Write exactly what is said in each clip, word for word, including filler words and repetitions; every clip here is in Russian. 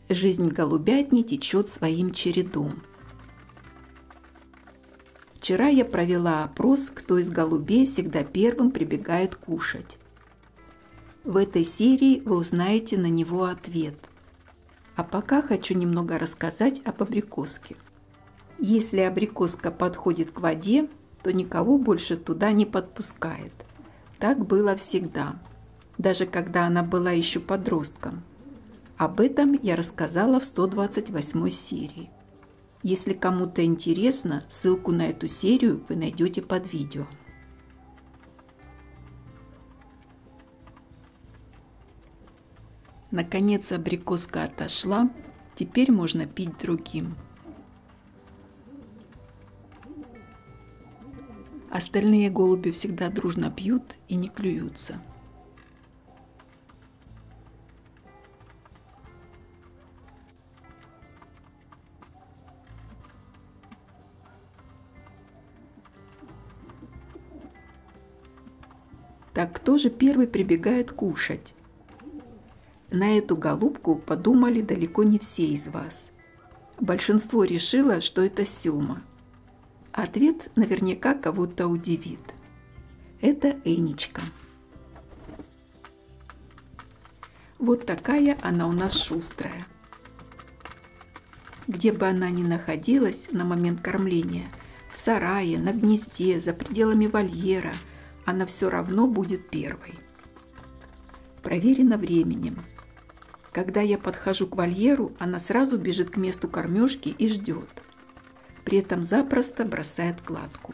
Жизнь в голубятне течет своим чередом. Вчера я провела опрос, кто из голубей всегда первым прибегает кушать. В этой серии вы узнаете на него ответ. А пока хочу немного рассказать об абрикоске. Если абрикоска подходит к воде, то никого больше туда не подпускает. Так было всегда, даже когда она была еще подростком. Об этом я рассказала в сто двадцать восьмой серии. Если кому-то интересно, ссылку на эту серию вы найдете под видео. Наконец абрикоска отошла, теперь можно пить другим. Остальные голуби всегда дружно пьют и не клюются. Так кто же первый прибегает кушать? На эту голубку подумали далеко не все из вас. Большинство решило, что это Сёма. Ответ наверняка кого-то удивит. Это Энечка. Вот такая она у нас шустрая. Где бы она ни находилась на момент кормления, в сарае, на гнезде, за пределами вольера, она все равно будет первой. Проверено временем. Когда я подхожу к вольеру, она сразу бежит к месту кормежки и ждет. При этом запросто бросает кладку.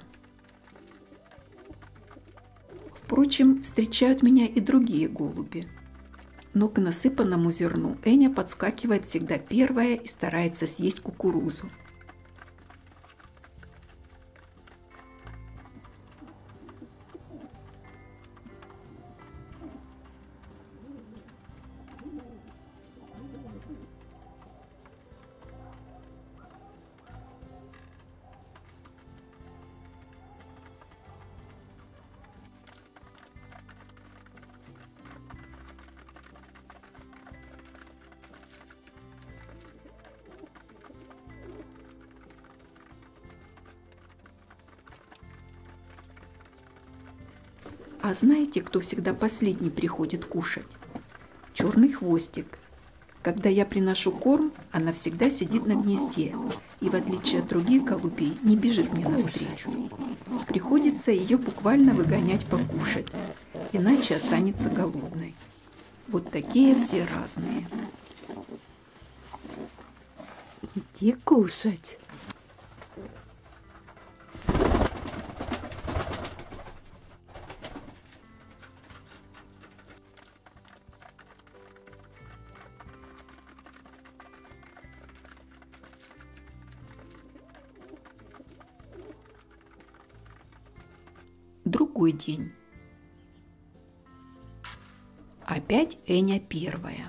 Впрочем, встречают меня и другие голуби. Но к насыпанному зерну Эня подскакивает всегда первая и старается съесть кукурузу. А знаете, кто всегда последний приходит кушать? Черный хвостик. Когда я приношу корм, она всегда сидит на гнезде и, в отличие от других голубей, не бежит мне навстречу. Приходится ее буквально выгонять покушать, иначе останется голодной. Вот такие все разные. Иди кушать. Другой день. Опять Эня первая.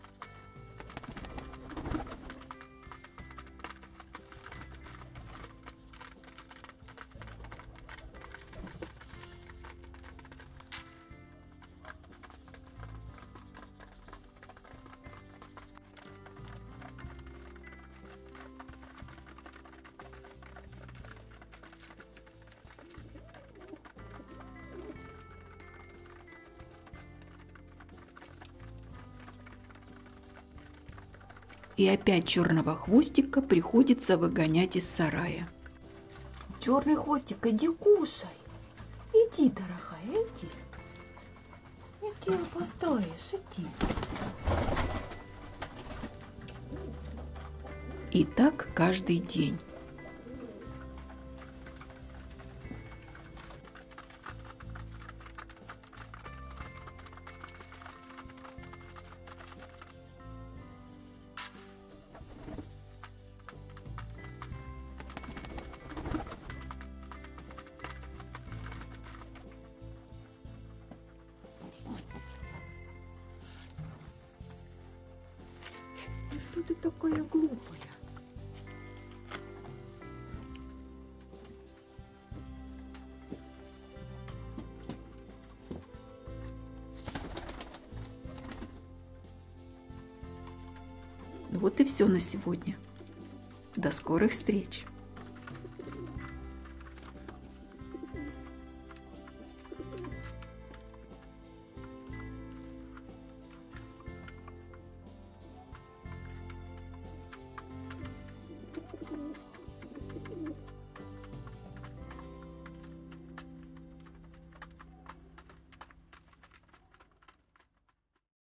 И опять черного хвостика приходится выгонять из сарая. Черный хвостик, иди кушай. Иди, дорогая, иди. Иди, опоздаешь, иди. И так каждый день. Что ты такая глупая? Вот и все на сегодня. До скорых встреч!